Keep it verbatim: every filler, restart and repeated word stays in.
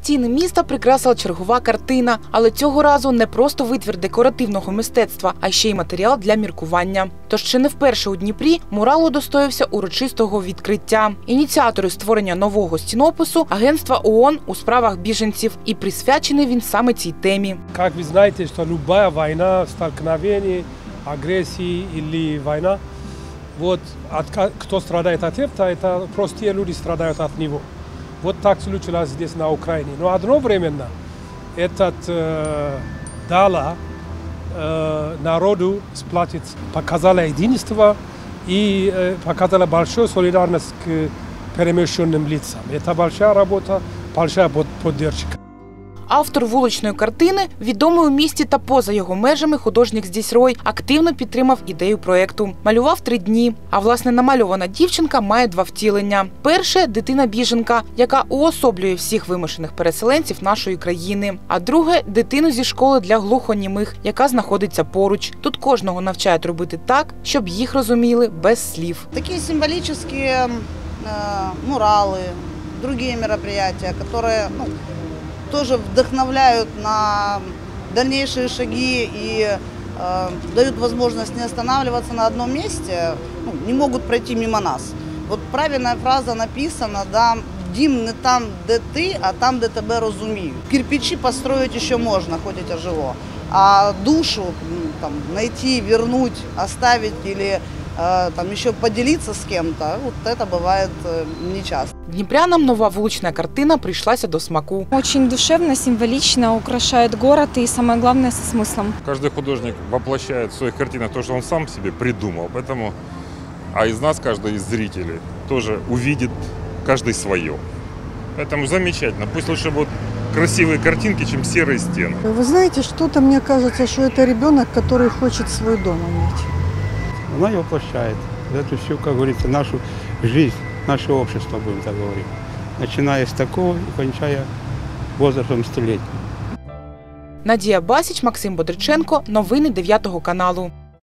стіни міста прикрасила чергова картина. Але цього разу не просто витвір декоративного мистецтва, а ще й матеріал для міркування. Тож ще не вперше у Дніпрі мурал удостоївся урочистого відкриття. Ініціатори створення нового стінопису – Агентство ООН у справах біженців. І присвячений він саме цій темі. Як ви знаєте, що будь-яка війна, столкновення, агрессии или война, вот от, кто страдает от этого, это простые люди страдают от него. Вот так случилось здесь на Украине. Но одновременно этот э, дала э, народу сплотиться, показала единство и э, показала большую солидарность к перемещенным лицам. Это большая работа, большая поддержка. Автор вуличної картини, відомий у місті та поза його межами художник з Дісрой, активно підтримав ідею проєкту. Малював три дні. А власне намальована дівчинка має два втілення. Перше – дитина-біженка, яка уособлює всіх вимушених переселенців нашої країни. А друге – дитину зі школи для глухонімих, яка знаходиться поруч. Тут кожного навчають робити так, щоб їх розуміли без слів. Такі символічні е, мурали, інші мероприятия, які, ну, тоже вдохновляют на дальнейшие шаги и э, дают возможность не останавливаться на одном месте, ну, не могут пройти мимо нас. Вот правильная фраза написана, да, «Дім не там, де ти, а там, де тебе розуміють». Кирпичи построить еще можно, хоть и тяжело, а душу там, найти, вернуть, оставить или э, там, еще поделиться с кем-то, вот это бывает э, нечасто. Дніпрянам нова вулична картина прийшлася до смаку. Очень душевно, символично, украшает город и, самое главное, со смыслом. Каждый художник воплощает в своих картинах то, что он сам себе придумал. Поэтому, а из нас, каждый из зрителей, тоже увидит каждый свое. Поэтому замечательно. Пусть лучше будут красивые картинки, чем серые стены. Вы знаете, что-то мне кажется, что это ребенок, который хочет свой дом иметь. Она ее воплощает. Это все, как говорится, нашу жизнь. Наше общество, будем так говорить, начиная с такого и кончая возрастом столетним. Надія Басіч, Максим Бодриченко. Новини дев'ятого каналу.